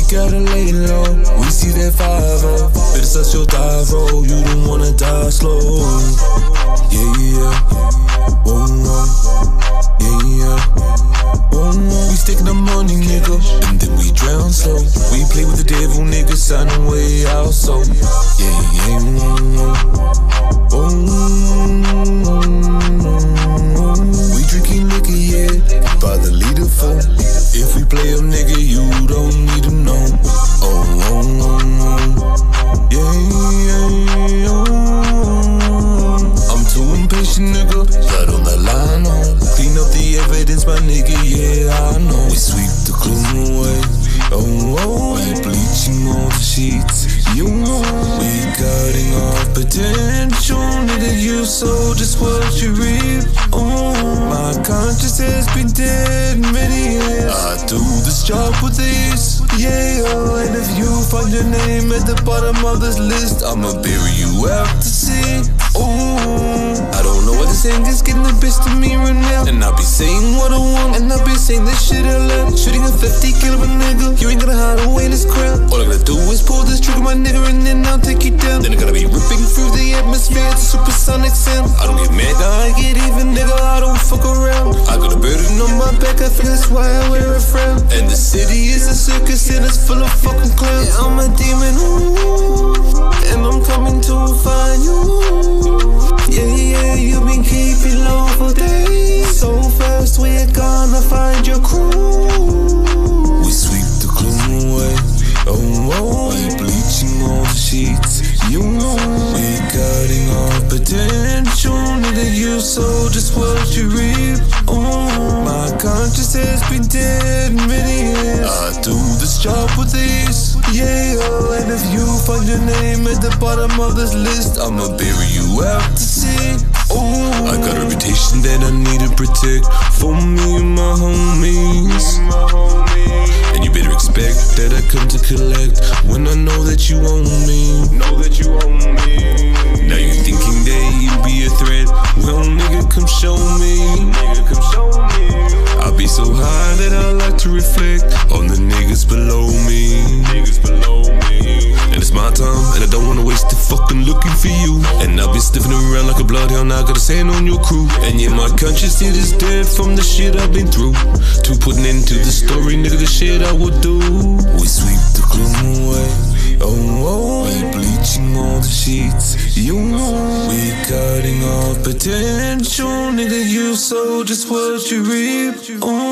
gotta lay low. We see that 5-0. Better such your die roll. You don't wanna die slow. Yeah, yeah. Whoa, whoa. Yeah, yeah. Whoa, whoa. We sticking the money, nigga, and then we drown slow. We play with the devil, nigga, sign the way out, so yeah, yeah. Whoa, whoa. We drinking liquor, yeah, by the liter full. If we play them, nigga, you don't need to know. Oh, oh, oh, yeah, yeah, oh. I'm too impatient, nigga. Blood on the line, oh. Clean up the evidence, my nigga, yeah, I know. We sweep the gloom away. Oh, oh, we bleaching all the sheets. You know, we cutting off potential, nigga. You sow just what you reap. Oh, my conscience has been dead many years. I do this job with ease, yeah. And if you find your name at the bottom of this list, I'ma bury you out to sea. Oh, I don't know what the saying is, getting the best of me right now. And I be saying what I want, and I be saying this shit out loud. Shooting a 50 kilo nigga, you ain't gonna hide away in this crowd. All I gotta do is pull this trigger, my nigga, and then I'll take you down. Then I gotta be ripping through the atmosphere to supersonic sound. I don't get mad, I get even, nigga, I don't fuck around. I got a burden on my back, I think that's why I wear a frown. And the city is a circus and it's full of fucking clowns. Yeah, I'm a demon, ooh, and I'm coming to find you. Yeah, yeah, you've been keeping low for days. So fast, we're gonna find your crew. We sweep the gloom away. Oh, oh, we bleaching all the sheets. You know, we cutting off potential, nigga. You sow just what you reap. Oh, my conscience has been dead many years. I do this job with ease, yeah. And if you find your name at the bottom of this list, I'ma bury you out to sea. Oh, I got a reputation that I need to protect for me and my homies. And you better expect that I come to collect when I know that you own me. Know that you own me. Now you thinking that you be a threat? Well, nigga, come show me. Nigga, come show me. I be so high that I like to reflect on the niggas below me. Niggas below me. And it's my time, and I don't wanna waste it fucking looking for you. And I've been sniffing around like a bloodhound, I got a sand on your crew. And yeah, my conscience, it is dead from the shit I've been through. To putting into the story, nigga, the shit I would do. We sweep the gloom away. Oh, oh, we bleaching all the sheets. You know, we cutting off potential, nigga. You sow just what you reap. Oh.